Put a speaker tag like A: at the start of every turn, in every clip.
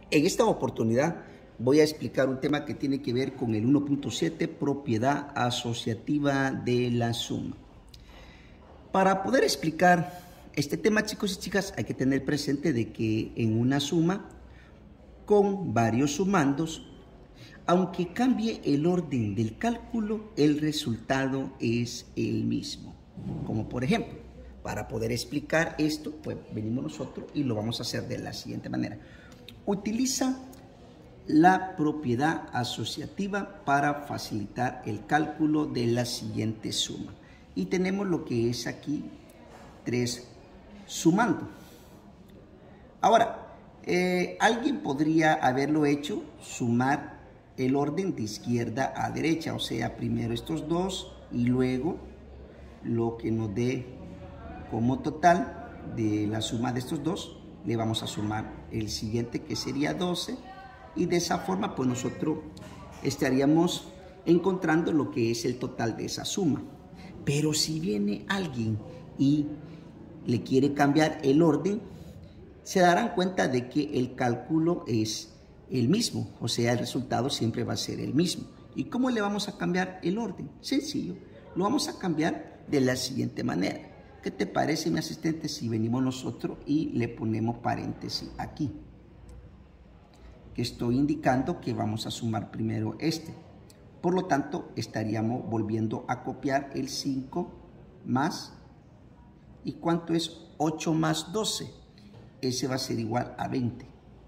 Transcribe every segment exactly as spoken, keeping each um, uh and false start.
A: En esta oportunidad voy a explicar un tema que tiene que ver con el uno punto siete, propiedad asociativa de la suma. Para poder explicar este tema, chicos y chicas, hay que tener presente de que en una suma con varios sumandos, aunque cambie el orden del cálculo, el resultado es el mismo. Como por ejemplo, para poder explicar esto, pues venimos nosotros y lo vamos a hacer de la siguiente manera. Utiliza la propiedad asociativa para facilitar el cálculo de la siguiente suma. Y tenemos lo que es aquí tres sumando. Ahora, eh, alguien podría haberlo hecho sumar el orden de izquierda a derecha, o sea, primero estos dos y luego lo que nos dé como total de la suma de estos dos, le vamos a sumar el siguiente, que sería doce, y de esa forma pues nosotros estaríamos encontrando lo que es el total de esa suma. Pero si viene alguien y le quiere cambiar el orden, se darán cuenta de que el cálculo es el mismo, o sea, el resultado siempre va a ser el mismo. ¿Y cómo le vamos a cambiar el orden? Sencillo, lo vamos a cambiar de la siguiente manera. ¿Qué te parece, mi asistente, si venimos nosotros y le ponemos paréntesis aquí? Que estoy indicando que vamos a sumar primero este. Por lo tanto, estaríamos volviendo a copiar el cinco más, ¿y cuánto es ocho más doce? Ese va a ser igual a veinte.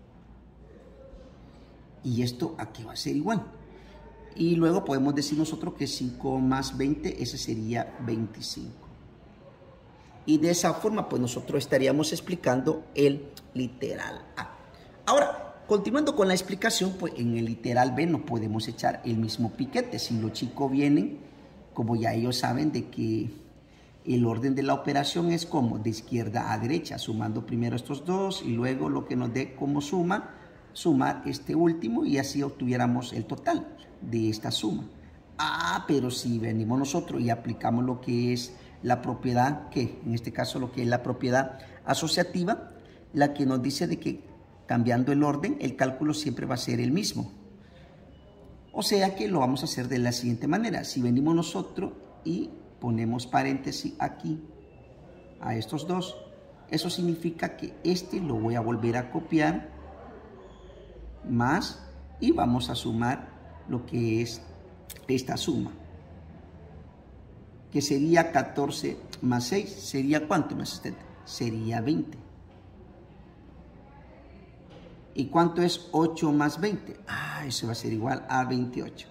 A: ¿Y esto aquí va a ser igual? Y luego podemos decir nosotros que cinco más veinte, ese sería veinticinco. Y de esa forma, pues nosotros estaríamos explicando el literal A. Ahora, continuando con la explicación, pues en el literal B no podemos echar el mismo piquete. Si los chicos vienen, como ya ellos saben de que el orden de la operación es como de izquierda a derecha, sumando primero estos dos y luego lo que nos dé como suma, sumar este último y así obtuviéramos el total de esta suma. Ah, pero si venimos nosotros y aplicamos lo que es la propiedad, que en este caso lo que es la propiedad asociativa, la que nos dice de que cambiando el orden, el cálculo siempre va a ser el mismo. O sea que lo vamos a hacer de la siguiente manera. Si venimos nosotros y ponemos paréntesis aquí a estos dos, eso significa que este lo voy a volver a copiar más y vamos a sumar lo que es esta suma, que sería catorce más seis. ¿Sería cuánto, mi asistente? Sería veinte. ¿Y cuánto es ocho más veinte? Ah, eso va a ser igual a veintiocho.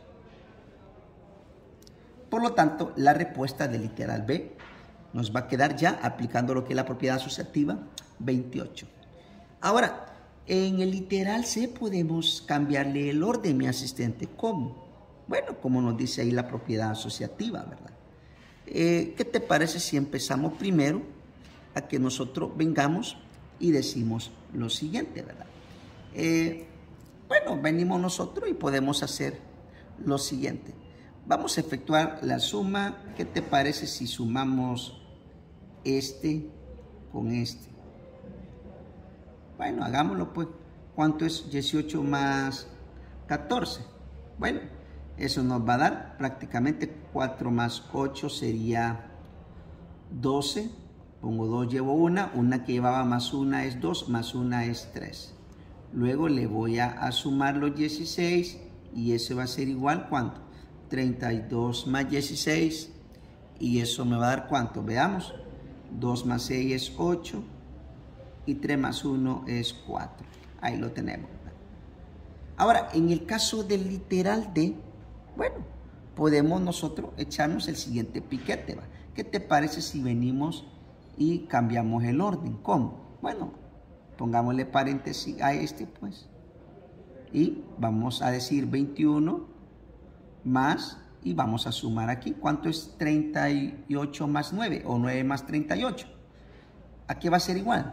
A: Por lo tanto, la respuesta del literal B nos va a quedar ya aplicando lo que es la propiedad asociativa, veintiocho. Ahora, en el literal C podemos cambiarle el orden, mi asistente. ¿Cómo? Bueno, como nos dice ahí la propiedad asociativa, ¿verdad? Eh, ¿Qué te parece si empezamos primero a que nosotros vengamos y decimos lo siguiente, ¿verdad? Eh, bueno, venimos nosotros y podemos hacer lo siguiente. Vamos a efectuar la suma. ¿Qué te parece si sumamos este con este? Bueno, hagámoslo pues. ¿Cuánto es dieciocho más catorce? Bueno, eso nos va a dar prácticamente cuatro más ocho sería doce. Pongo dos, llevo una. Una que llevaba más una es dos, más una es tres. Luego le voy a, a sumar los dieciséis y eso va a ser igual, ¿cuánto? treinta y dos más dieciséis y eso me va a dar ¿cuánto? Veamos. dos más seis es ocho y tres más uno es cuatro. Ahí lo tenemos. Ahora, en el caso del literal D, bueno, podemos nosotros echarnos el siguiente piquete, ¿va? ¿Qué te parece si venimos y cambiamos el orden? ¿Cómo? Bueno, pongámosle paréntesis a este, pues. Y vamos a decir veintiuno más, y vamos a sumar aquí. ¿Cuánto es treinta y ocho más nueve? O nueve más treinta y ocho. ¿A qué va a ser igual?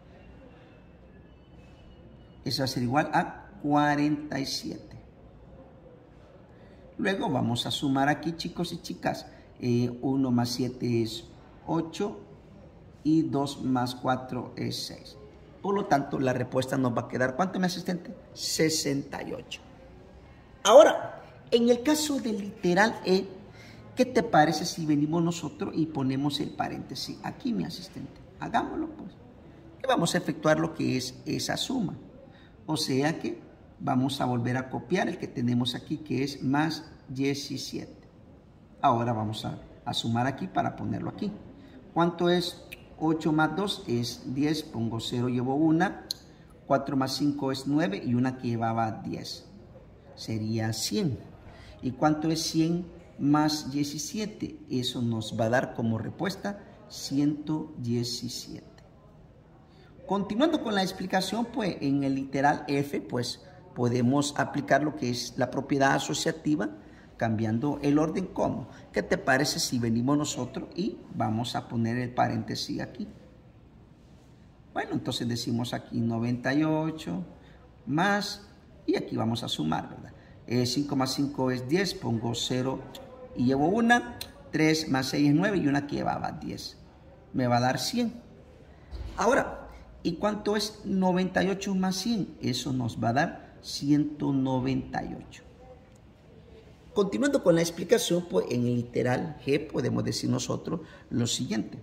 A: Eso va a ser igual a cuarenta y siete. Luego vamos a sumar aquí, chicos y chicas. Eh, uno más siete es ocho y dos más cuatro es seis. Por lo tanto, la respuesta nos va a quedar, ¿cuánto, mi asistente? sesenta y ocho. Ahora, en el caso del literal E, ¿qué te parece si venimos nosotros y ponemos el paréntesis aquí, mi asistente? Hagámoslo, pues. Y vamos a efectuar lo que es esa suma. O sea que vamos a volver a copiar el que tenemos aquí, que es más diecisiete. Ahora vamos a, a sumar aquí para ponerlo aquí. ¿Cuánto es ocho más dos? Es diez, pongo cero, llevo una. cuatro más cinco es nueve y una que llevaba diez. Sería cien. ¿Y cuánto es cien más diecisiete? Eso nos va a dar como respuesta ciento diecisiete. Continuando con la explicación, pues en el literal F, pues podemos aplicar lo que es la propiedad asociativa, cambiando el orden. ¿Cómo? ¿Qué te parece si venimos nosotros y vamos a poner el paréntesis aquí? Bueno, entonces decimos aquí noventa y ocho más, y aquí vamos a sumar, ¿verdad? Eh, cinco más cinco es diez, pongo cero y llevo una. tres más seis es nueve y una que llevaba diez. Me va a dar cien. Ahora, ¿y cuánto es noventa y ocho más cien? Eso nos va a dar ciento noventa y ocho. Continuando con la explicación, pues en el literal G podemos decir nosotros lo siguiente.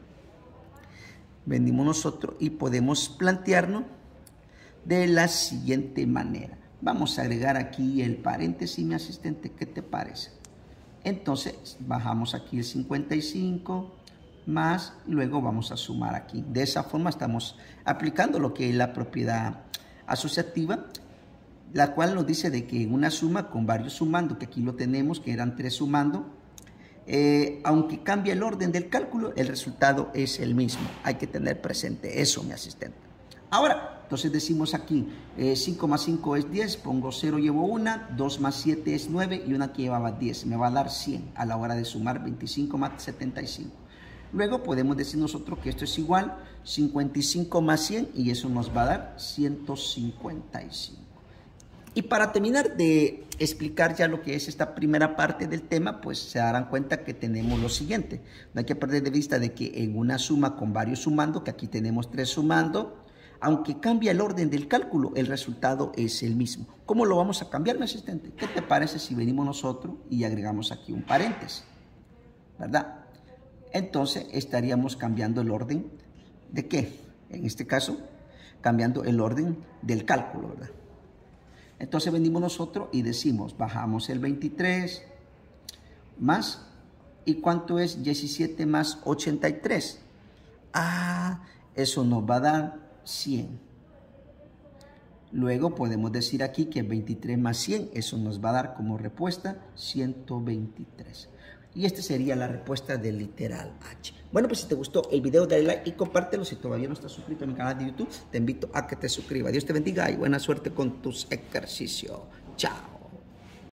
A: Venimos nosotros y podemos plantearnos de la siguiente manera. Vamos a agregar aquí el paréntesis, mi asistente, ¿qué te parece? Entonces bajamos aquí el cincuenta y cinco más, luego vamos a sumar aquí. De esa forma estamos aplicando lo que es la propiedad asociativa, la cual nos dice de que una suma con varios sumando, que aquí lo tenemos, que eran tres sumando, eh, aunque cambie el orden del cálculo, el resultado es el mismo. Hay que tener presente eso, mi asistente. Ahora, entonces decimos aquí, eh, cinco más cinco es diez, pongo cero, llevo una, dos más siete es nueve y una que llevaba diez. Me va a dar cien a la hora de sumar veinticinco más setenta y cinco. Luego podemos decir nosotros que esto es igual cincuenta y cinco más cien y eso nos va a dar ciento cincuenta y cinco. Y para terminar de explicar ya lo que es esta primera parte del tema, pues se darán cuenta que tenemos lo siguiente. No hay que perder de vista de que en una suma con varios sumando, que aquí tenemos tres sumando, aunque cambie el orden del cálculo, el resultado es el mismo. ¿Cómo lo vamos a cambiar, mi asistente? ¿Qué te parece si venimos nosotros y agregamos aquí un paréntesis? ¿Verdad? Entonces estaríamos cambiando el orden ¿de qué? En este caso, cambiando el orden del cálculo, ¿verdad? Entonces venimos nosotros y decimos, bajamos el veintitrés más, ¿y cuánto es diecisiete más ochenta y tres? Ah, eso nos va a dar cien. Luego podemos decir aquí que veintitrés más cien, eso nos va a dar como respuesta ciento veintitrés. Y esta sería la respuesta del literal H. Bueno, pues si te gustó el video, dale like y compártelo. Si todavía no estás suscrito a mi canal de YouTube, te invito a que te suscribas. Dios te bendiga y buena suerte con tus ejercicios. Chao.